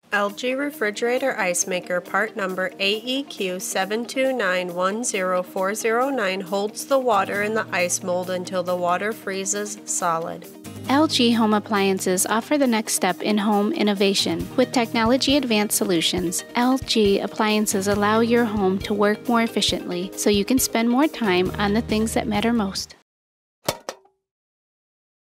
LG Refrigerator Ice Maker part number AEQ72910409 holds the water in the ice mold until the water freezes solid. LG Home Appliances offer the next step in home innovation. With technology advanced solutions, LG appliances allow your home to work more efficiently so you can spend more time on the things that matter most.